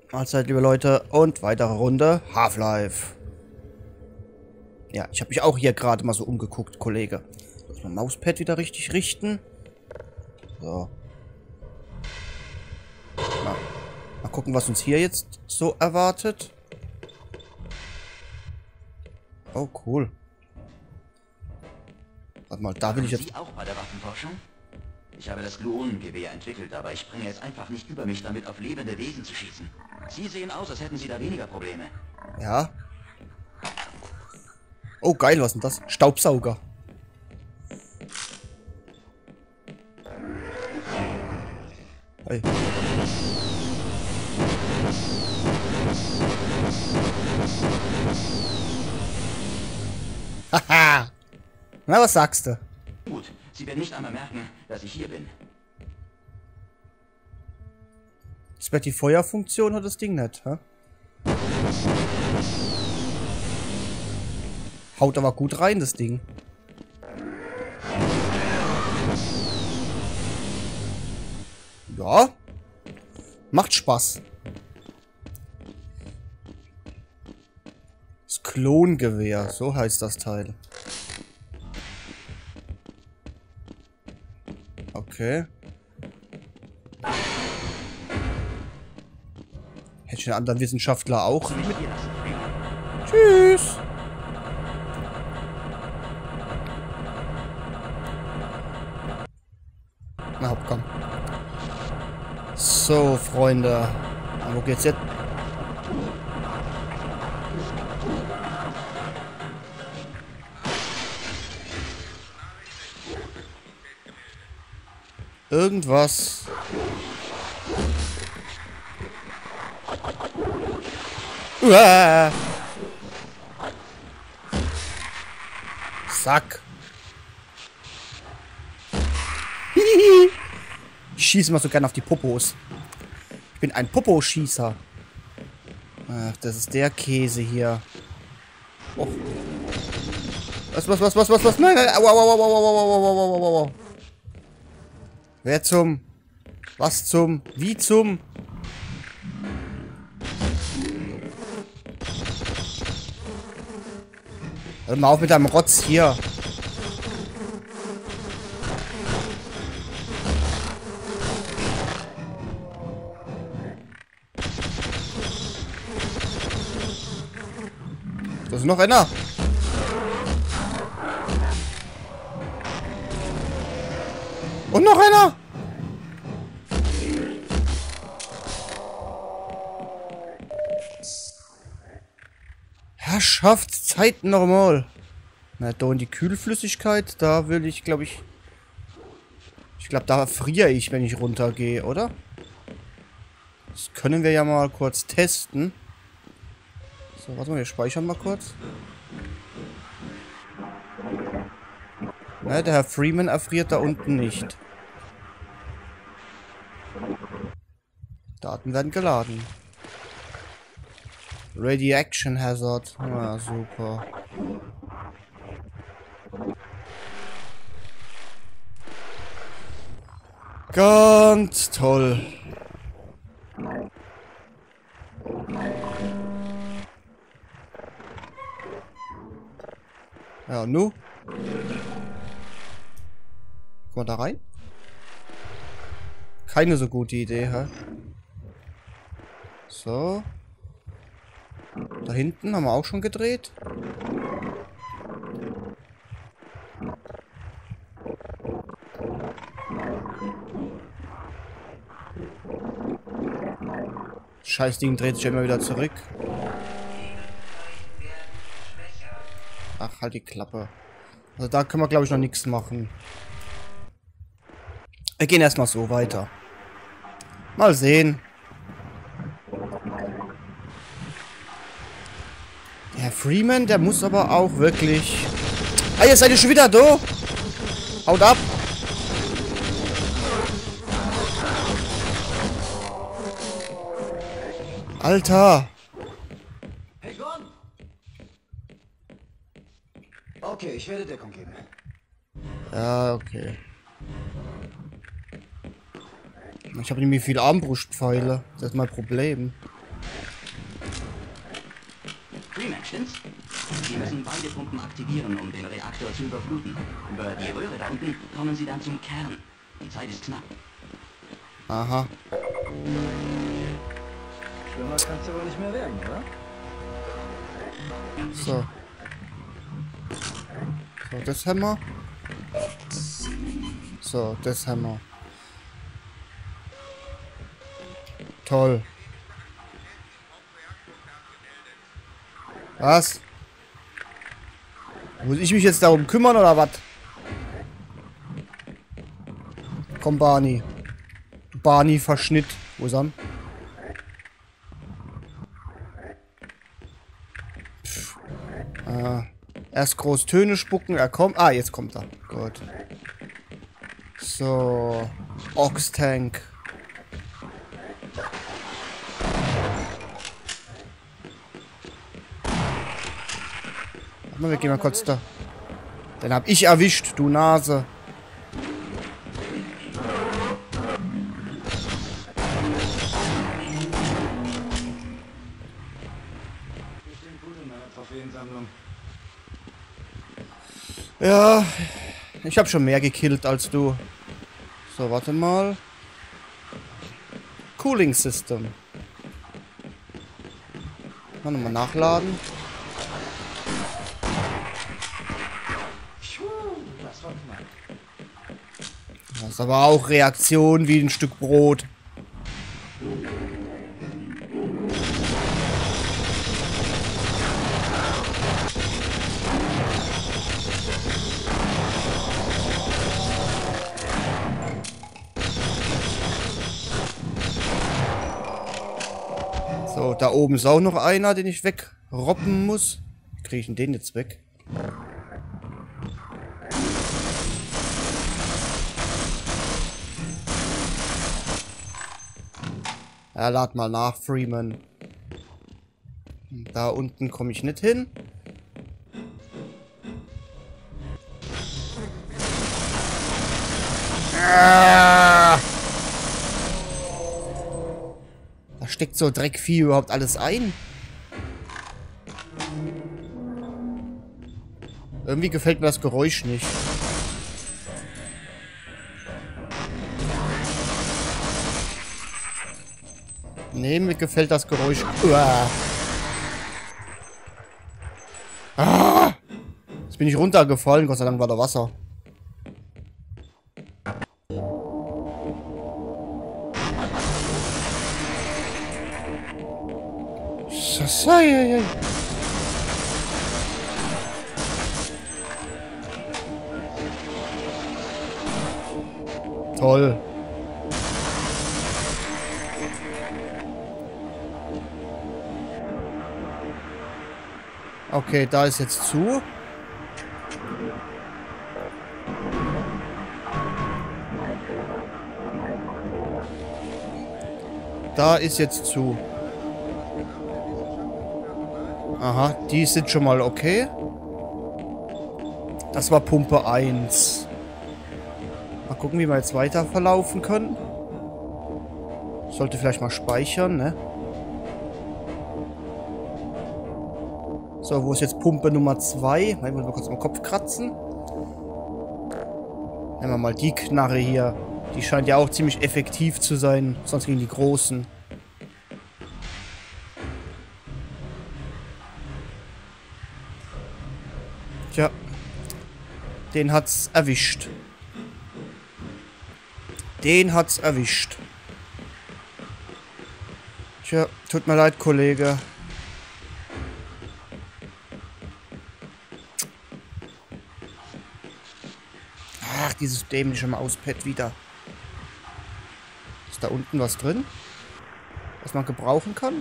Mahlzeit, liebe Leute, und weitere Runde Half-Life. Ja, ich habe mich auch hier gerade mal so umgeguckt, Kollege. Muss mein Mauspad wieder richtig richten. So. Mal gucken, was uns hier jetzt so erwartet. Oh, cool. Warte mal, da will ich jetzt... Sie auch bei der Waffenforschung? Ich habe das Gluonengewehr entwickelt, aber ich bringe es einfach nicht über mich, damit auf lebende Wesen zu schießen. Sie sehen aus, als hätten Sie da weniger Probleme. Ja. Oh, geil, was ist denn das? Staubsauger. Hey. Haha. Na, was sagst du? Gut, Sie werden nicht einmal merken, dass ich hier bin. Das wird die Feuerfunktion hat das Ding nicht, hä? Haut aber gut rein, das Ding. Ja. Macht Spaß. Das Klongewehr, so heißt das Teil. Okay. Hätte ich den anderen Wissenschaftler auch mit. Tschüss. Na, komm. So, Freunde. Wo geht's jetzt? Irgendwas. Uah. Sack. Ich schieße mal so gerne auf die Popos. Ich bin ein Poposchießer. Ach, das ist der Käse hier. Och. Was? Nein, nein. Au, au, au, au, au, au, au, au, au, au. Wer zum? Was zum? Wie zum? Hör mal auf mit deinem Rotz hier. Da ist noch einer. Und noch einer. Herrschaftszeiten normal. Na, da und die Kühlflüssigkeit, da will ich, glaube ich... Ich glaube, da friere ich, wenn ich runtergehe, oder? Das können wir ja mal kurz testen. So, warte mal, wir speichern mal kurz. Na, der Herr Freeman erfriert da unten nicht. Daten werden geladen. Radiation Hazard. Ah, super. Ganz toll. Ja, nu? Guck mal da rein. Keine so gute Idee, hä? So. Da hinten haben wir auch schon gedreht. Scheiß Ding dreht sich immer wieder zurück. Ach, halt die Klappe. Also da können wir, glaube ich, noch nichts machen. Wir gehen erstmal so weiter. Mal sehen. Der Herr Freeman, der muss aber auch wirklich... Ah, jetzt seid ihr schon wieder da? Haut ab! Alter! Hey, Gordon! Okay, ich werde Deckung geben. Ja, okay. Ich habe nämlich viele Armbrustpfeile. Das ist mein Problem. Freeman, stimmt's? Sie müssen beide Pumpen aktivieren, um den Reaktor zu überfluten. Über die Röhre da unten kommen Sie dann zum Kern. Die Zeit ist knapp. Aha. Schlimmer kannst du aber nicht mehr werden, oder? So. So, das haben wir. So, das haben wir. Toll. Was? Muss ich mich jetzt darum kümmern oder was? Komm, Barney. Du Barney-Verschnitt. Wo ist er? Erst groß Töne spucken, er kommt. Ah, jetzt kommt er. Gut. So. Ox-Tank. Warte mal, wir gehen mal kurz da. Den hab ich erwischt, du Nase. Ja, ich habe schon mehr gekillt als du. So, warte mal. Cooling System. Mal nochmal nachladen. Das ist aber auch Reaktion wie ein Stück Brot. So, da oben ist auch noch einer, den ich wegrobben muss. Wie kriege ich denn den jetzt weg? Ja, lad mal nach, Freeman. Da unten komme ich nicht hin. Da steckt so Dreckvieh überhaupt alles ein. Irgendwie gefällt mir das Geräusch nicht. Nee, mir gefällt das Geräusch. Uah. Ah! Jetzt bin ich runtergefallen, Gott sei Dank war da Wasser. Toll. Okay, da ist jetzt zu. Da ist jetzt zu. Aha, die sind schon mal okay. Das war Pumpe 1. Mal gucken, wie wir jetzt weiter verlaufen können. Sollte vielleicht mal speichern, ne? So, wo ist jetzt Pumpe Nummer 2? Ich muss mal kurz am Kopf kratzen. Nehmen wir mal die Knarre hier. Die scheint ja auch ziemlich effektiv zu sein. Sonst gegen die Großen. Tja. Den hat's erwischt. Den hat's erwischt. Tja, tut mir leid, Kollege. Ach, dieses dämliche Mauspad wieder. Ist da unten was drin? Was man gebrauchen kann?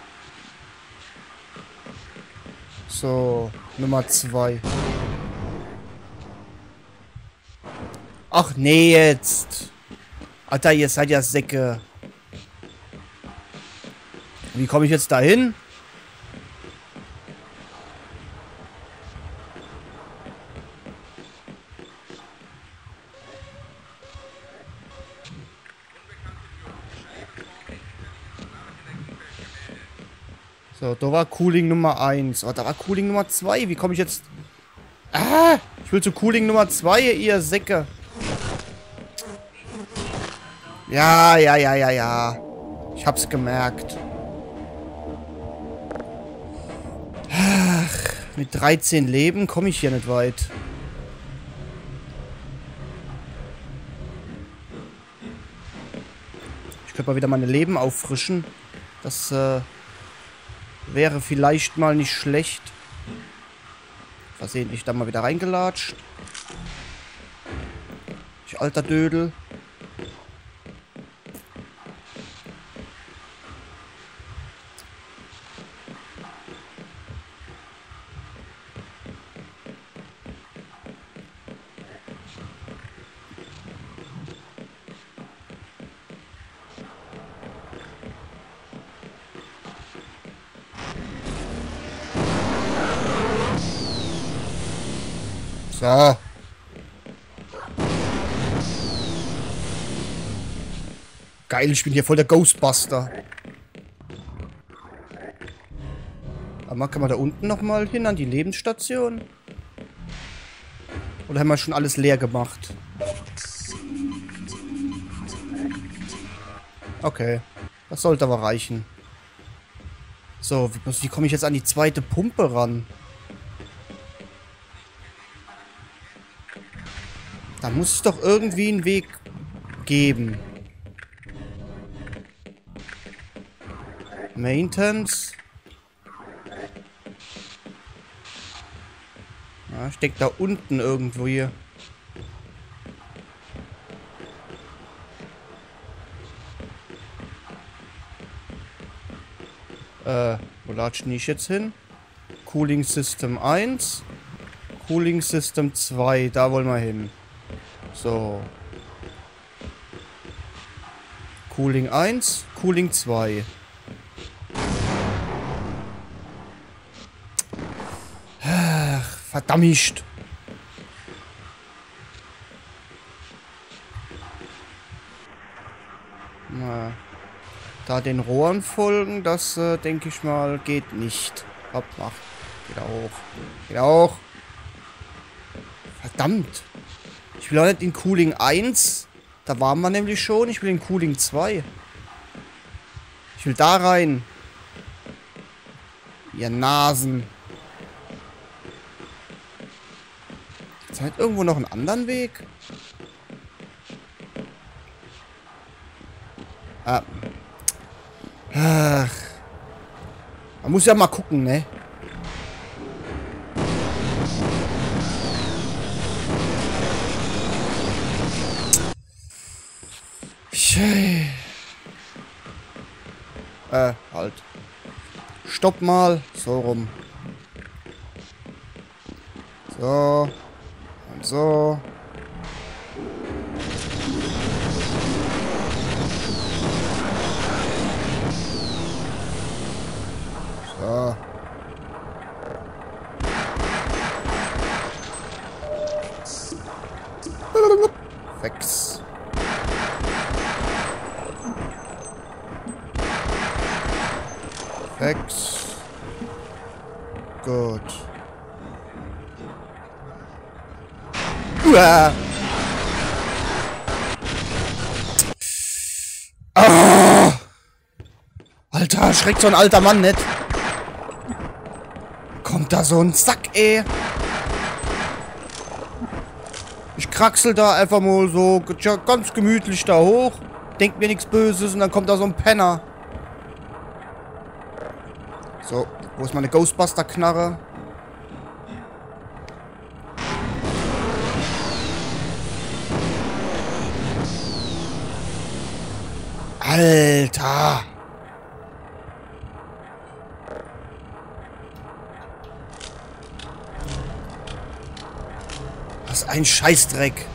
So, Nummer 2. Ach nee, jetzt. Alter, ihr seid ja Säcke. Wie komme ich jetzt dahin? So, da war Cooling Nummer 1. Oh, da war Cooling Nummer 2. Wie komme ich jetzt... Ah! Ich will zu Cooling Nummer 2, ihr Säcke. Ja. Ich hab's gemerkt. Ach, mit 13 Leben komme ich hier nicht weit. Ich könnte mal wieder meine Leben auffrischen. Das wäre vielleicht mal nicht schlecht. Versehentlich da mal wieder reingelatscht. Ich alter Dödel. So. Geil, ich bin hier voll der Ghostbuster. Aber kann man da unten nochmal hin an die Lebensstation? Oder haben wir schon alles leer gemacht? Okay. Das sollte aber reichen. So, wie komme ich jetzt an die zweite Pumpe ran? Da muss es doch irgendwie einen Weg geben. Maintenance. Ja, steckt da unten irgendwo hier. Wo latschen ich jetzt hin? Cooling System 1. Cooling System 2. Da wollen wir hin. So. Cooling 1, Cooling 2. Ach, verdammt. Na, da den Rohren folgen, das denke ich mal geht nicht. Hopp, mach. Geht auch. Geht auch. Verdammt. Ich will auch nicht in Cooling 1. Da waren wir nämlich schon. Ich will in Cooling 2. Ich will da rein. Ihr Nasen. Ist halt irgendwo noch einen anderen Weg? Ah. Ach. Man muss ja mal gucken, ne? Halt. Stopp mal. So rum. So. Und so. So. Fix. Fix. Gut. Uah. Ah. Alter, schreckt so ein alter Mann nicht. Kommt da so ein Sack, ey. Ich kraxel da einfach mal so ganz gemütlich da hoch. Denkt mir nichts Böses und dann kommt da so ein Penner. So, wo ist meine Ghostbuster-Knarre? Alter! Was ein Scheißdreck!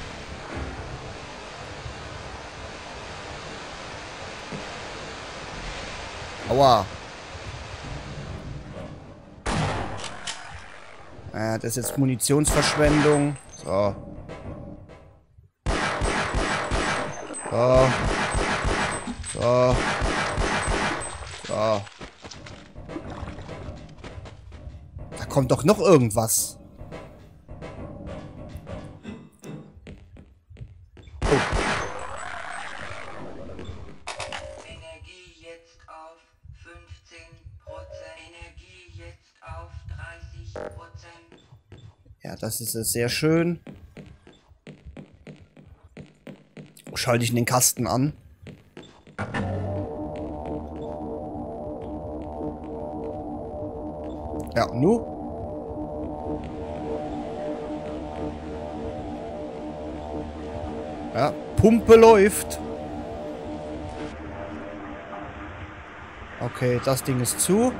Aua! Das ist jetzt Munitionsverschwendung. So. So. So. So. kommt doch noch irgendwas. Energie jetzt auf 15%. Energie jetzt auf 30%. Ja, das ist sehr schön. Schalte ich den Kasten an. Ja, und nu? Ja, Pumpe läuft. Okay, das Ding ist zu.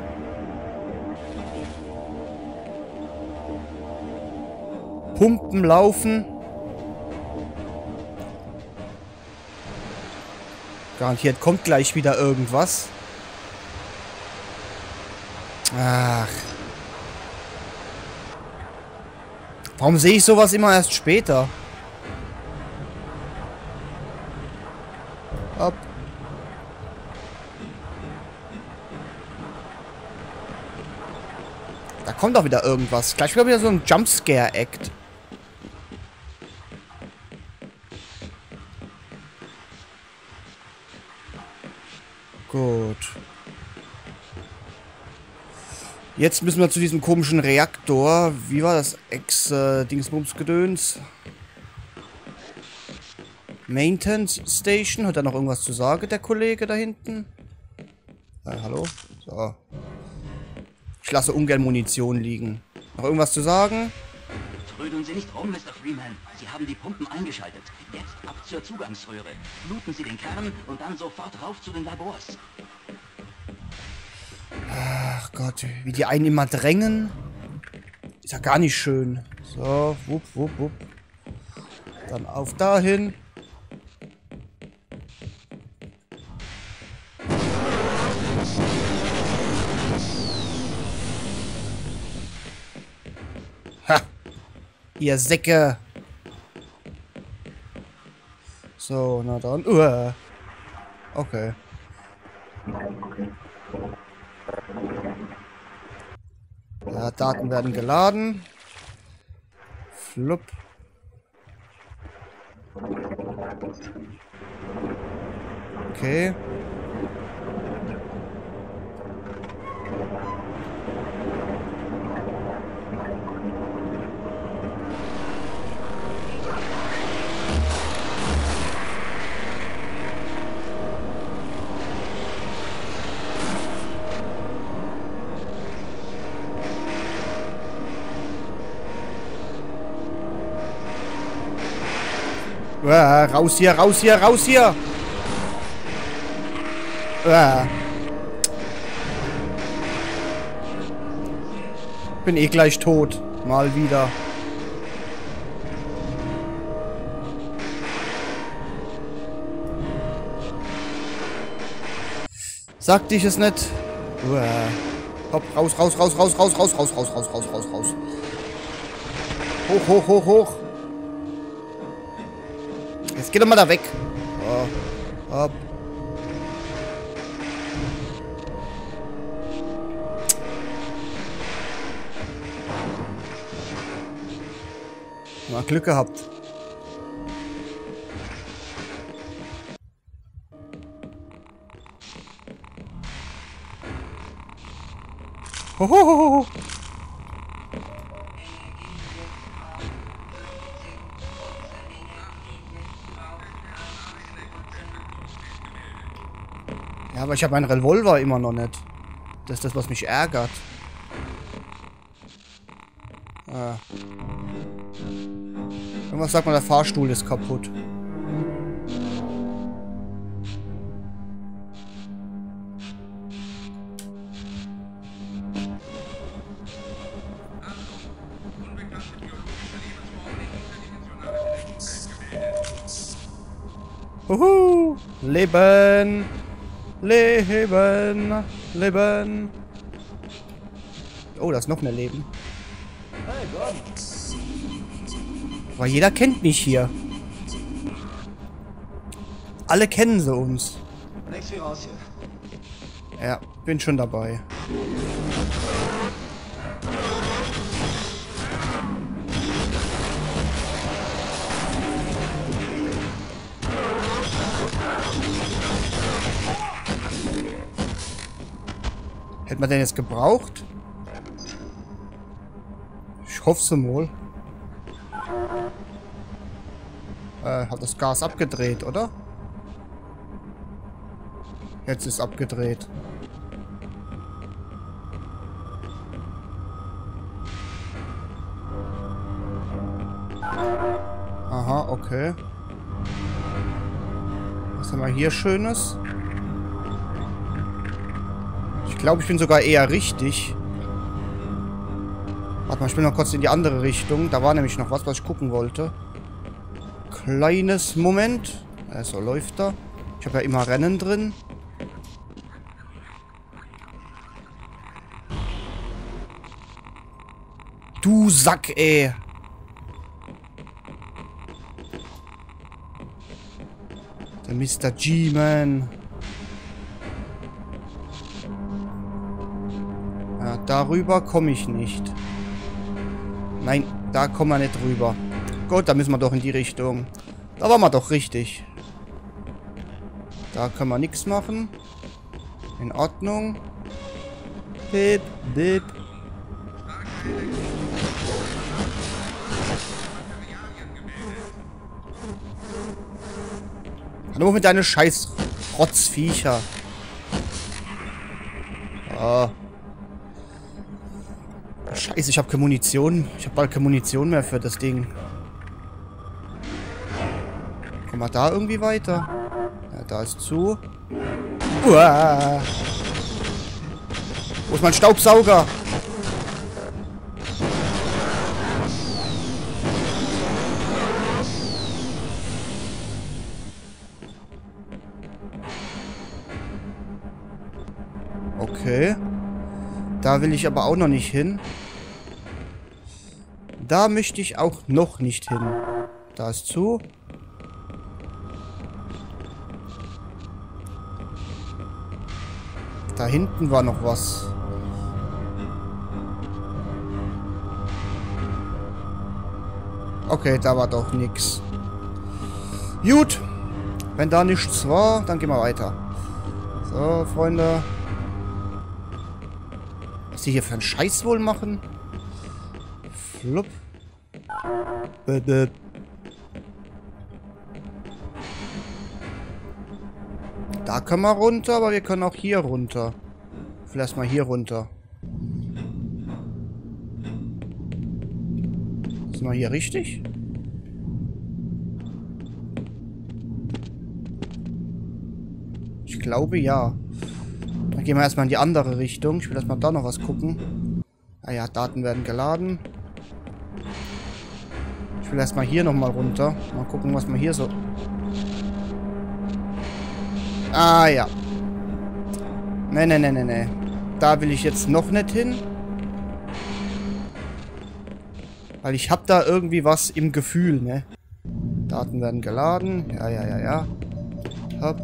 Pumpen laufen. Garantiert kommt gleich wieder irgendwas. Ach. Warum sehe ich sowas immer erst später? Ab. Da kommt doch wieder irgendwas. Gleich wieder so ein Jumpscare-Act. Gut. Jetzt müssen wir zu diesem komischen Reaktor. Wie war das? Dingsbums-Gedöns. Maintenance Station. Hat er noch irgendwas zu sagen, der Kollege da hinten? Hallo? So. Ich lasse ungern Munition liegen. Noch irgendwas zu sagen? Trödeln Sie nicht rum, Mr. Freeman. Sie haben die Pumpen eingeschaltet. Jetzt ab zur Zugangsröhre. Bluten Sie den Kern und dann sofort rauf zu den Labors. Ach Gott, wie die einen immer drängen. Ist ja gar nicht schön. So, wupp, wupp, wupp. Dann auf dahin. Ha! Ihr Säcke! So, na dann. Okay. Ja, Daten werden geladen. Flupp. Okay. Raus hier, raus hier, raus hier! Bin eh gleich tot. Mal wieder. Sagte ich es nicht? Hopp, raus, raus, raus, raus, raus, raus, raus, raus, raus, raus, raus, raus. Hoch, hoch, hoch, hoch. Jetzt geht doch mal da weg. So. Hopp. Mal Glück gehabt. Hohohoho. Ja, aber ich habe meinen Revolver immer noch nicht. Das ist das, was mich ärgert. Ah. Irgendwas sagt man, der Fahrstuhl ist kaputt. Huhu! Leben! Leben! Leben! Oh, da ist noch mehr Leben. Hey, Gordon. Aber jeder kennt mich hier. Alle kennen sie uns. Nix wie raus hier. Ja, bin schon dabei. Hätte man den jetzt gebraucht? Ich hoffe es mal. Hat das Gas abgedreht, oder? Jetzt ist abgedreht. Aha, okay. Was haben wir hier Schönes? Ich glaube, ich bin sogar eher richtig. Warte mal, ich bin noch kurz in die andere Richtung. Da war nämlich noch was ich gucken wollte. Kleines Moment. So läuft er. Ich habe ja immer Rennen drin. Du Sack, ey. Der Mr. G-Man. Ja, darüber komme ich nicht. Nein, da kommen wir nicht rüber. Gut, da müssen wir doch in die Richtung. Da waren wir doch richtig. Da können wir nichts machen. In Ordnung. Bip, bip. Hallo mit deinen scheiß Rotzviecher. Ah. Scheiße, ich habe keine Munition. Ich habe bald keine Munition mehr für das Ding. Kommen wir da irgendwie weiter? Ja, da ist zu. Uah. Wo ist mein Staubsauger? Okay. Da will ich aber auch noch nicht hin. Da möchte ich auch noch nicht hin. Da ist zu. Da hinten war noch was. Okay, da war doch nichts. Gut. Wenn da nichts war, dann gehen wir weiter. So, Freunde. Was die hier für einen Scheiß wohl machen? Flupp. Da können wir runter, aber wir können auch hier runter. Vielleicht mal hier runter. Sind wir hier richtig? Ich glaube ja. Dann gehen wir erstmal in die andere Richtung. Ich will erstmal da noch was gucken. Ah ja, Daten werden geladen. Ich will erstmal hier nochmal runter. Mal gucken, was man hier so... Ah ja. Ne. Da will ich jetzt noch nicht hin. Weil ich habe da irgendwie was im Gefühl, ne? Daten werden geladen. Ja. Hopp.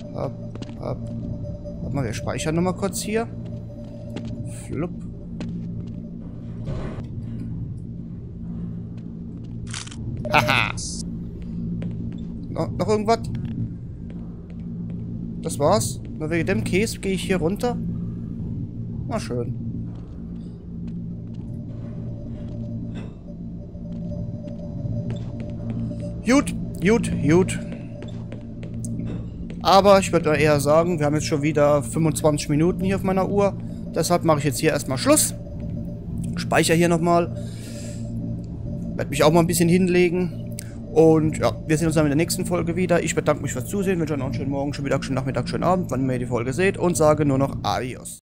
Warte mal, wir speichern nochmal kurz hier. Flupp. Haha. Noch irgendwas? Das war's. Nur wegen dem Käse gehe ich hier runter. Na schön. Gut. Aber ich würde eher sagen, wir haben jetzt schon wieder 25 Minuten hier auf meiner Uhr. Deshalb mache ich jetzt hier erstmal Schluss. Speichere hier nochmal. Werde mich auch mal ein bisschen hinlegen. Und ja, wir sehen uns dann in der nächsten Folge wieder. Ich bedanke mich fürs Zusehen, wünsche euch noch einen schönen Morgen, schönen Mittag, schönen Nachmittag, schönen Abend, wann ihr die Folge seht. Und sage nur noch Adios.